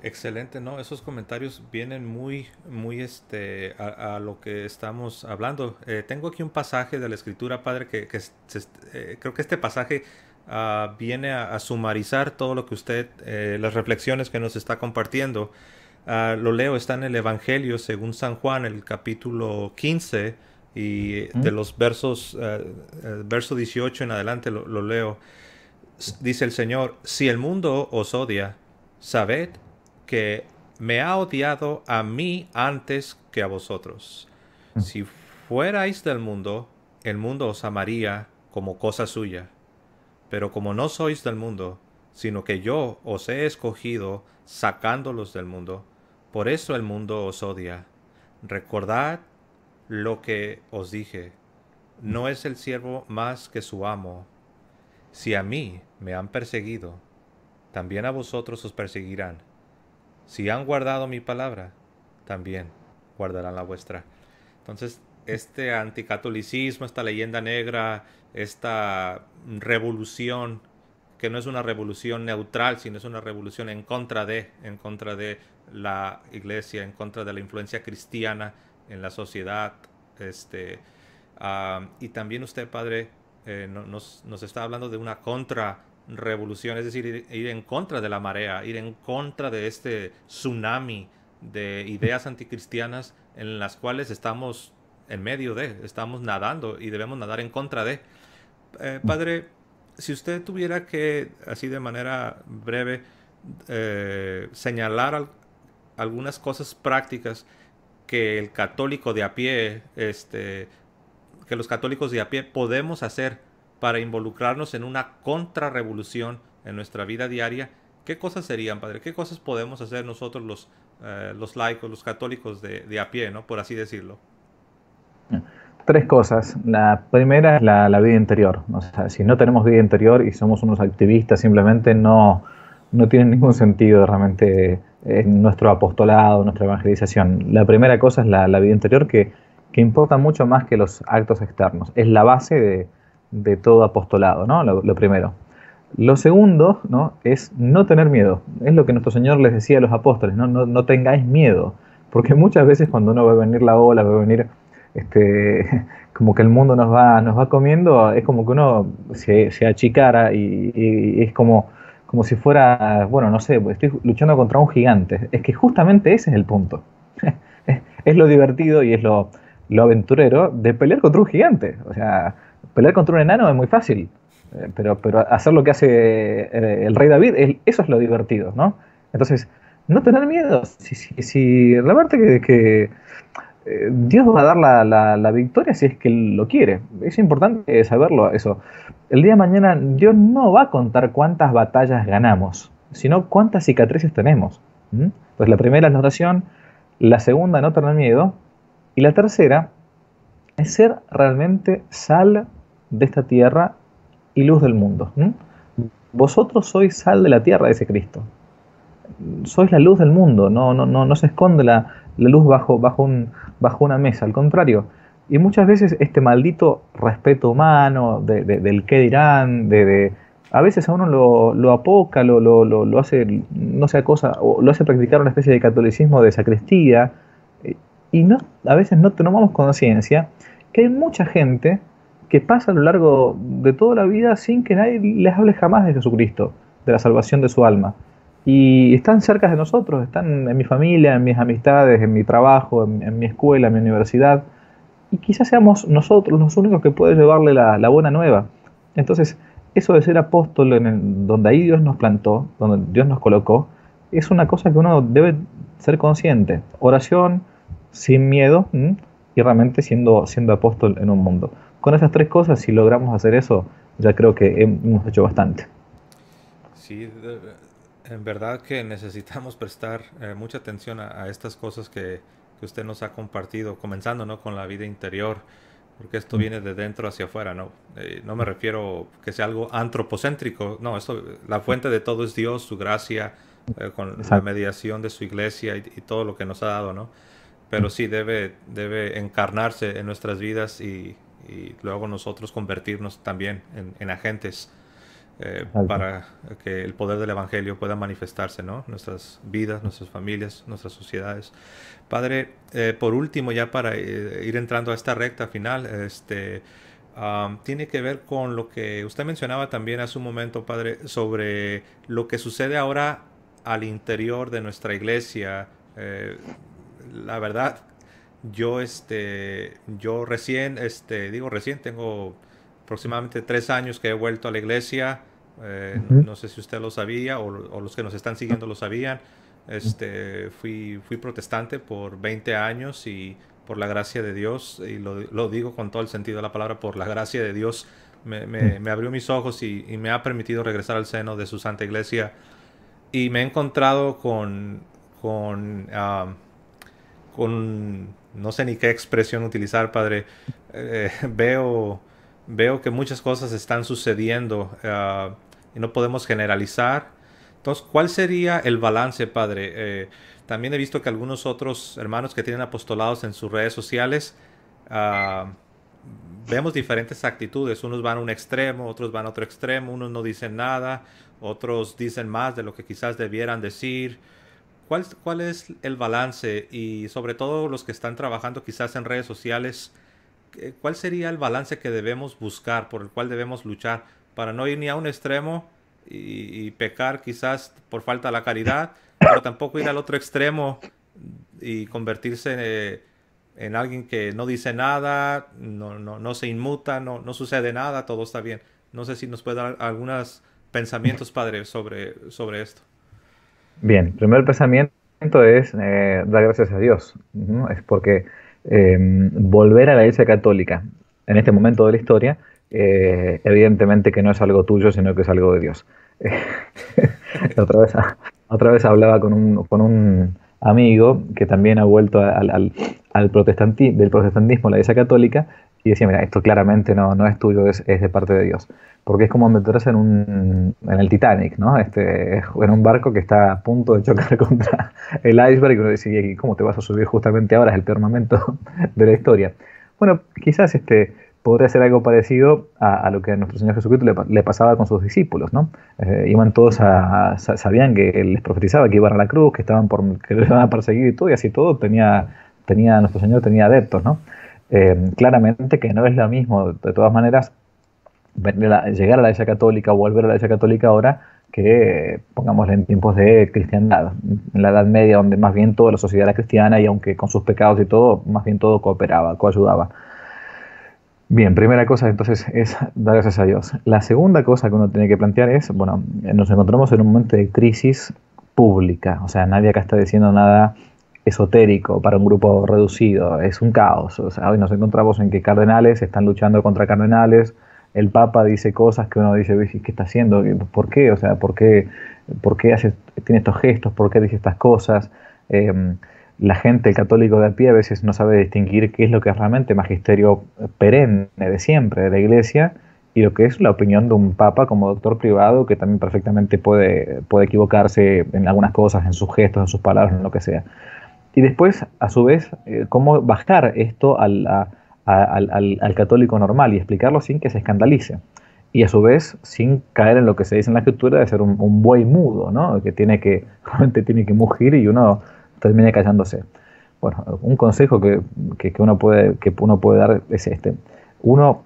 Excelente, ¿no? Esos comentarios vienen muy, muy este, a, a lo que estamos hablando. Eh, tengo aquí un pasaje de la Escritura, Padre, que, que se- eh, creo que este pasaje ah, viene a, a sumarizar todo lo que usted, eh, las reflexiones que nos está compartiendo. Ah, lo leo, está en el Evangelio según San Juan, el capítulo quince, y de
¿Mm?
los versos, eh, eh, verso dieciocho en adelante lo, lo leo. Dice el Señor, si el mundo os odia, sabed que me ha odiado a mí antes que a vosotros.
Mm.
Si fuerais del mundo, el mundo os amaría como cosa suya. Pero como no sois del mundo, sino que yo os he escogido sacándolos del mundo, por eso el mundo os odia. Recordad lo que os dije. No es el siervo más que su amo. Si a mí me han perseguido, también a vosotros os perseguirán. Si han guardado mi palabra, también guardarán la vuestra. Entonces, este anticatolicismo, esta leyenda negra, esta revolución, que no es una revolución neutral, sino es una revolución en contra de, en contra de la iglesia, en contra de la influencia cristiana en la sociedad, este, uh, y también usted, Padre, eh, no, nos, nos está hablando de una contrarrevolución, es decir, ir, ir en contra de la marea, ir en contra de este tsunami de ideas anticristianas en las cuales estamos en medio de, estamos nadando y debemos nadar en contra de. Eh,
Mm.
padre, si usted tuviera que, así de manera breve, eh, señalar al, algunas cosas prácticas que el católico de a pie, este, que los católicos de a pie podemos hacer para involucrarnos en una contrarrevolución en nuestra vida diaria, ¿qué cosas serían, Padre? ¿Qué cosas podemos hacer nosotros los, eh, los laicos, los católicos de, de a pie, ¿no? Por así decirlo.
Tres cosas. La primera es la, la vida interior. O sea, si no tenemos vida interior y somos unos activistas, simplemente no, no tiene ningún sentido realmente en nuestro apostolado, nuestra evangelización. La primera cosa es la, la vida interior que, que importa mucho más que los actos externos. Es la base de, de todo apostolado, ¿no? Lo, lo primero. Lo segundo, ¿no? Es no tener miedo. Es lo que nuestro Señor les decía a los apóstoles, ¿no? No, no tengáis miedo. Porque muchas veces cuando uno ve venir la ola, ve venir este, como que el mundo nos va, nos va comiendo, es como que uno se, se achicara y, y es como, como si fuera, bueno, no sé, estoy luchando contra un gigante. Es que justamente ese es el punto. Es, es lo divertido y es lo, lo aventurero de pelear contra un gigante. O sea, pelear contra un enano es muy fácil, eh, pero, pero hacer lo que hace eh, el rey David, es- eso es lo divertido, ¿no? Entonces, no tener miedo. Si, si, si la verdad que, que eh, Dios va a dar la, la- la victoria si es que Él lo quiere. Es importante saberlo eso. El día de mañana Dios no va a contar cuántas batallas ganamos, sino cuántas cicatrices tenemos. ¿Mm? Pues la primera es la oración, la segunda no tener miedo, y la tercera es ser realmente sal de esta tierra y luz del mundo. ¿Mm? Vosotros sois sal de la tierra, dice Cristo. Sois la luz del mundo, no, no, no, no se esconde la, la luz bajo, bajo, un, bajo una mesa, al contrario. Y muchas veces este maldito respeto humano, de, de, del qué dirán, de, de, a veces a uno lo, lo apoca, lo, lo, lo, lo hace, no sé, cosa, o lo hace practicar una especie de catolicismo de sacristía, eh, y no, a veces no tomamos conciencia que hay mucha gente que pasa a lo largo de toda la vida sin que nadie les hable jamás de Jesucristo, de la salvación de su alma. Y están cerca de nosotros, están en mi familia, en mis amistades, en mi trabajo, en, en mi escuela, en mi universidad. Y quizás seamos nosotros los únicos que pueden llevarle la, la buena nueva. Entonces, eso de ser apóstol en el- donde ahí Dios nos plantó, donde Dios nos colocó, es una cosa que uno debe ser consciente. Oración, sin miedo, ¿m? Y realmente siendo, siendo apóstol en un mundo. Con esas tres cosas, si logramos hacer eso, ya creo que hemos hecho bastante.
Sí, de- en verdad que necesitamos prestar eh, mucha atención a, a estas cosas que, que usted nos ha compartido, comenzando, ¿no? Con la vida interior, porque esto
Mm.
viene de dentro hacia afuera, ¿no? Eh, no me refiero que sea algo antropocéntrico, no, esto, la fuente de todo es Dios, su gracia, eh, con la
Exacto.
mediación de su iglesia y, y todo lo que nos ha dado, ¿no? Pero sí debe, debe encarnarse en nuestras vidas y, y luego nosotros convertirnos también en, en agentes. eh,
Alto.
para que el poder del Evangelio pueda manifestarse, ¿no? En nuestras vidas, nuestras familias, nuestras sociedades. Padre, eh, por último, ya para eh, ir entrando a esta recta final, este, um, tiene que ver con lo que usted mencionaba también hace un momento, Padre, sobre lo que sucede ahora al interior de nuestra iglesia. Eh, la verdad, yo, este, yo recién, este, digo recién, tengo aproximadamente tres años que he vuelto a la iglesia. Eh, no,
Ujú.
no sé si usted lo sabía o, o los que nos están siguiendo lo sabían. Este, fui, fui protestante por veinte años y por la gracia de Dios, y lo, lo digo con todo el sentido de la palabra, por la gracia de Dios, me, me, me abrió mis ojos y, y me ha permitido regresar al seno de su Santa Iglesia. Y me he encontrado con, con, uh, con no sé ni qué expresión utilizar, Padre. Eh, veo, veo que muchas cosas están sucediendo uh, y no podemos generalizar. Entonces, ¿cuál sería el balance, Padre? Eh, también he visto que algunos otros hermanos que tienen apostolados en sus redes sociales, uh, vemos diferentes actitudes. Unos van a un extremo, otros van a otro extremo, unos no dicen nada, otros dicen más de lo que quizás debieran decir. ¿Cuál, cuál es el balance? Y sobre todo los que están trabajando quizás en redes sociales, eh, ¿cuál sería el balance que debemos buscar, por el cual debemos luchar, para no ir ni a un extremo y, y pecar quizás por falta de la caridad, pero tampoco ir al otro extremo y convertirse eh, en alguien que no dice nada, no, no, no se inmuta, no, no sucede nada, todo está bien? No sé si nos puede dar algunos pensamientos, Padre, sobre, sobre esto.
Bien, primer pensamiento es eh, dar gracias a Dios. ¿No? Es porque eh, volver a la Iglesia Católica en este momento de la historia, eh, evidentemente que no es algo tuyo, sino que es algo de Dios. otra vez, otra vez hablaba con un, con un amigo que también ha vuelto al, al, al protestanti, del protestantismo a la Iglesia Católica y decía, mira, esto claramente no, no es tuyo, es, es de parte de Dios. Porque es como meterse en, un, en el Titanic, ¿no? Este, en un barco que está a punto de chocar contra el iceberg y uno dice, ¿y cómo te vas a subir justamente ahora? Es el peor momento de la historia. Bueno, quizás este, podría ser algo parecido a, a lo que a nuestro Señor Jesucristo le, le pasaba con sus discípulos, ¿no? Eh, iban todos a, a, sabían que Él les profetizaba que iban a la cruz, que estaban por, que les iban a perseguir y todo, y así todo tenía, tenía nuestro Señor tenía adeptos, ¿no? Eh, claramente que no es lo mismo, de todas maneras, llegar a la Iglesia Católica o volver a la Iglesia Católica ahora que, pongámosle, en tiempos de cristiandad, en la Edad Media, donde más bien toda la sociedad era cristiana y aunque con sus pecados y todo, más bien todo cooperaba, coayudaba. Bien, primera cosa entonces es dar gracias a Dios. La segunda cosa que uno tiene que plantear es, bueno, nos encontramos en un momento de crisis pública, o sea, nadie acá está diciendo nada esotérico para un grupo reducido, es un caos. O sea, hoy nos encontramos en que cardenales están luchando contra cardenales, el Papa dice cosas que uno dice, ¿qué está haciendo? ¿Por qué? O sea, ¿por qué, por qué hace, tiene estos gestos? ¿Por qué dice estas cosas? Eh, la gente, el católico de a pie, a veces no sabe distinguir qué es lo que es realmente magisterio perenne de siempre de la Iglesia y lo que es la opinión de un Papa como doctor privado que también perfectamente puede, puede equivocarse en algunas cosas, en sus gestos, en sus palabras, en lo que sea. Y después, a su vez, eh, cómo bajar esto al, a, a, al, al católico normal y explicarlo sin que se escandalice. Y a su vez, sin caer en lo que se dice en la escritura de ser un, un buey mudo, ¿no? Que tiene que, tiene que mugir y uno termina callándose. Bueno, un consejo que, que, que, uno puede, que uno puede dar es este. Uno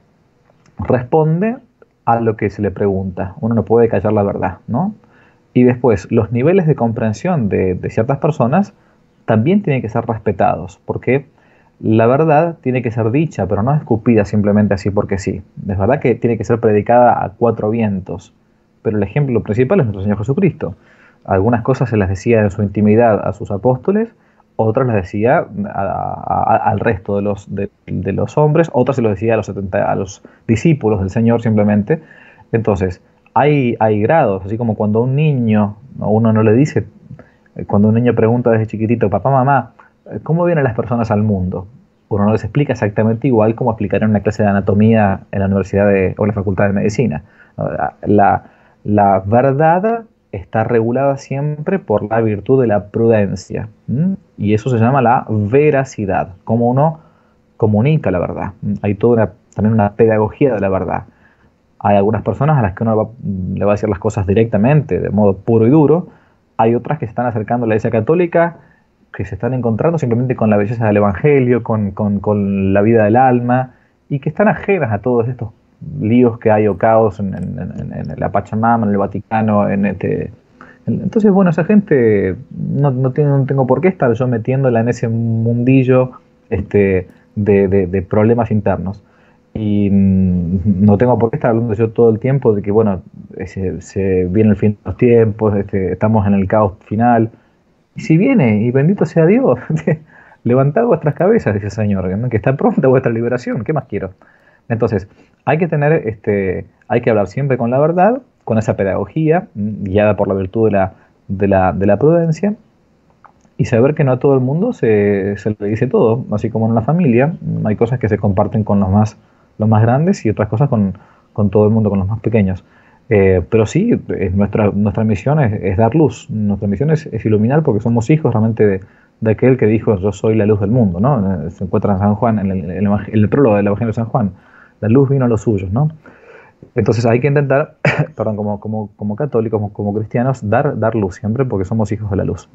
responde a lo que se le pregunta. Uno no puede callar la verdad, ¿no? Y después, los niveles de comprensión de, de ciertas personas también tienen que ser respetados, porque la verdad tiene que ser dicha, pero no escupida simplemente así porque sí. Es verdad que tiene que ser predicada a cuatro vientos, pero el ejemplo principal es nuestro Señor Jesucristo. Algunas cosas se las decía en su intimidad a sus apóstoles, otras las decía a, a, al resto de los, de, de los hombres, otras se los decía a los, setenta, a los discípulos del Señor simplemente. Entonces, hay, hay grados, así como cuando a un niño, uno no le dice, cuando un niño pregunta desde chiquitito, papá, mamá, ¿cómo vienen las personas al mundo? Uno no les explica exactamente igual como explicar en una clase de anatomía en la universidad de, o en la facultad de medicina. La, la verdad está regulada siempre por la virtud de la prudencia. ¿Mm? Y eso se llama la veracidad, cómo uno comunica la verdad. Hay toda una, también una pedagogía de la verdad. Hay algunas personas a las que uno va- le va a decir las cosas directamente, de modo puro y duro. Hay otras que se están acercando a la Iglesia Católica, que se están encontrando simplemente con la belleza del Evangelio, con, con- con la vida del alma, y que están ajenas a todos estos líos que hay o caos en, en- en- en la Pachamama, en el Vaticano, en este... Entonces, bueno, esa gente no, no, tiene- no tengo por qué estar yo metiéndola en ese mundillo este, de, de- de problemas internos. Y mm, no tengo por qué estar hablando yo todo el tiempo de que, bueno, se, se viene el fin de los tiempos, este, estamos en el caos final. Y si viene, y bendito sea Dios, levantad vuestras cabezas, dice el Señor, ¿no? Que está pronta vuestra liberación, ¿qué más quiero? Entonces, hay que tener, este, hay que hablar siempre con la verdad, con esa pedagogía, mm, guiada por la virtud de la, de la, de la prudencia, y saber que no a todo el mundo se, se le dice todo, así como en la familia, mm, hay cosas que se comparten con los más, los más grandes y otras cosas con, con todo el mundo, con los más pequeños. Eh, pero sí, es nuestra, nuestra misión es, es dar luz, nuestra misión es, es iluminar porque somos hijos realmente de, de aquel que dijo yo soy la luz del mundo, ¿no? Eh, Se encuentra en San Juan, en el, en el, evang- en el prólogo del Evangelio de San Juan, la luz vino a los suyos, ¿no? Entonces hay que intentar, perdón, como, como, como católicos, como, como cristianos, dar, dar luz siempre porque somos hijos de la luz.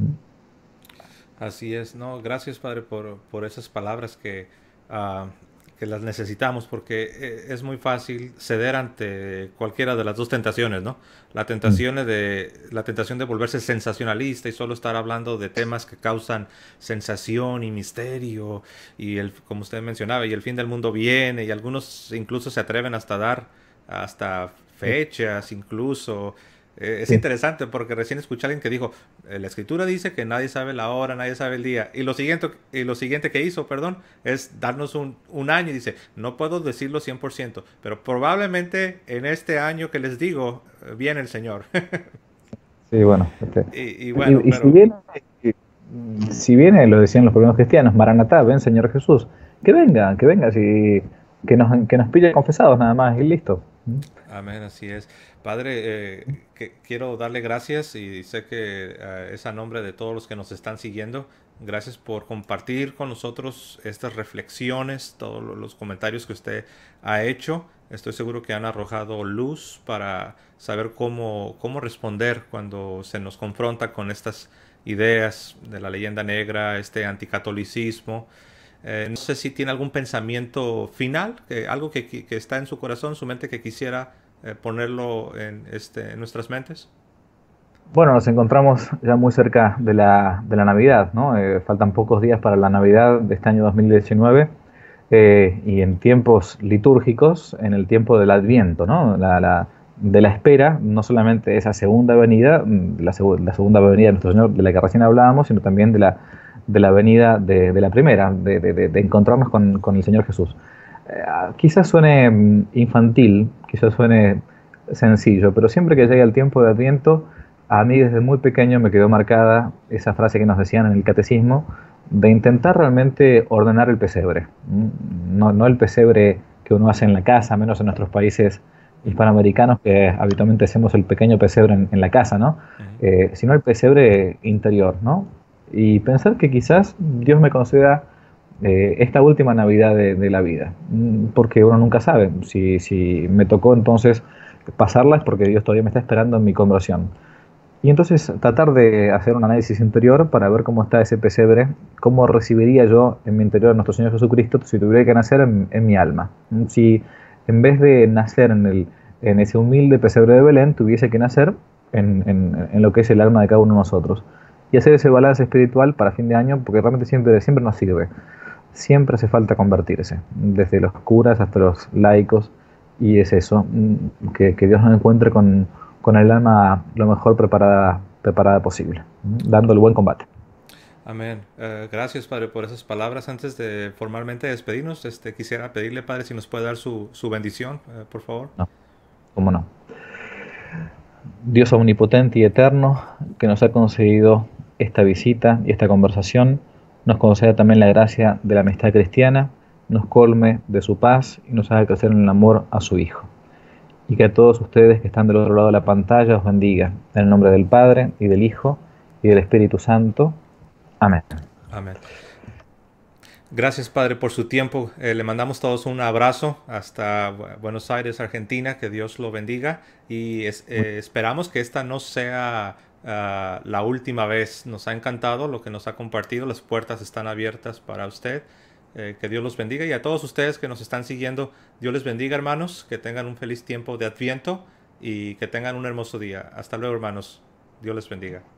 Así es, no, gracias Padre por, por esas palabras que, ah, que las necesitamos porque eh, es muy fácil ceder ante cualquiera de las dos tentaciones, ¿no? La
Mm.
tentación de, la tentación de volverse sensacionalista y solo estar hablando de temas que causan sensación y misterio y el, como usted mencionaba, y el fin del mundo viene y algunos incluso se atreven hasta dar hasta
Sí,
fechas incluso. Eh, es
sí.
interesante porque recién escuché a alguien que dijo, eh, la escritura dice que nadie sabe la hora, nadie sabe el día. Y lo siguiente, y lo siguiente que hizo, perdón, es darnos un, un año y dice, no puedo decirlo cien por ciento, pero probablemente en este año que les digo, eh, viene el Señor.
Sí, bueno, este,
y, y bueno,
y, y si
pero
viene, si viene, lo decían los primeros cristianos, Maranatá, ven Señor Jesús, que venga, que venga, si, que nos, que nos pille confesados nada más y listo.
amén, así es. Padre, eh, que, quiero darle gracias y sé que eh, es a nombre de todos los que nos están siguiendo. Gracias por compartir con nosotros estas reflexiones, todos lo- los comentarios que usted ha hecho. Estoy seguro que han arrojado luz para saber cómo, cómo responder cuando se nos confronta con estas ideas de la leyenda negra, este anticatolicismo. Eh, no sé si tiene algún pensamiento final, que, algo que, que- que está en su corazón, su mente, que quisiera eh, ponerlo en, este, en nuestras mentes.
Bueno, nos encontramos ya muy cerca de la, de la Navidad, ¿no? Eh, faltan pocos días para la Navidad de este año dos mil diecinueve eh, y en tiempos litúrgicos, en el tiempo del Adviento, ¿no? La, la- de la espera, no solamente esa segunda venida, mm, la, segu- la segunda venida de nuestro Señor de la que recién hablábamos, sino también de la, de la venida de, de la primera, de, de- de- de encontrarnos con, con el Señor Jesús. Eh, quizás suene mm, infantil, quizás suene sencillo, pero siempre que llegue el tiempo de Adviento, a mí desde muy pequeño me quedó marcada esa frase que nos decían en el catecismo de intentar realmente ordenar el pesebre. ¿Mm? No, no el pesebre que uno hace en la casa, menos en nuestros países hispanoamericanos que habitualmente hacemos el pequeño pesebre en, en la casa, ¿no?
Ujú.
Eh, sino el pesebre interior, ¿no? Y pensar que quizás Dios me conceda eh, esta última Navidad de, de la vida, Mm, porque uno nunca sabe. Si, si me tocó entonces pasarla es porque Dios todavía me está esperando en mi conversión. Y entonces tratar de hacer un análisis interior para ver cómo está ese pesebre, cómo recibiría yo en mi interior a nuestro Señor Jesucristo si tuviera que nacer en, en mi alma. Si en vez de nacer en, el, en ese humilde pesebre de Belén, tuviese que nacer en, en, en lo que es el alma de cada uno de nosotros. Y hacer ese balance espiritual para fin de año, porque realmente siempre, siempre nos sirve. Siempre hace falta convertirse, desde los curas hasta los laicos, y es eso, mm, que, que Dios nos encuentre con, con el alma lo mejor preparada, preparada posible, mm, dando el buen combate.
Amén. Eh, gracias, Padre, por esas palabras. Antes de formalmente despedirnos, este, quisiera pedirle, Padre, si nos puede dar su, su bendición, eh, por favor.
No, cómo no. Dios omnipotente y eterno, que nos ha concedido esta visita y esta conversación, nos conceda también la gracia de la amistad cristiana, nos colme de su paz y nos haga crecer en el amor a su Hijo. Y que a todos ustedes que están del otro lado de la pantalla os bendiga. En el nombre del Padre, y del Hijo, y del Espíritu Santo. Amén.
Amén. Gracias, Padre, por su tiempo. Eh, le mandamos todos un abrazo hasta Bu- Buenos Aires, Argentina. Que Dios lo bendiga. Y es- eh, esperamos que esta no sea ah, la última vez. Nos ha encantado lo que nos ha compartido. Las puertas están abiertas para usted. Eh, que Dios los bendiga. Y a todos ustedes que nos están siguiendo, Dios les bendiga, hermanos. Que tengan un feliz tiempo de Adviento y que tengan un hermoso día. Hasta luego, hermanos. Dios les bendiga.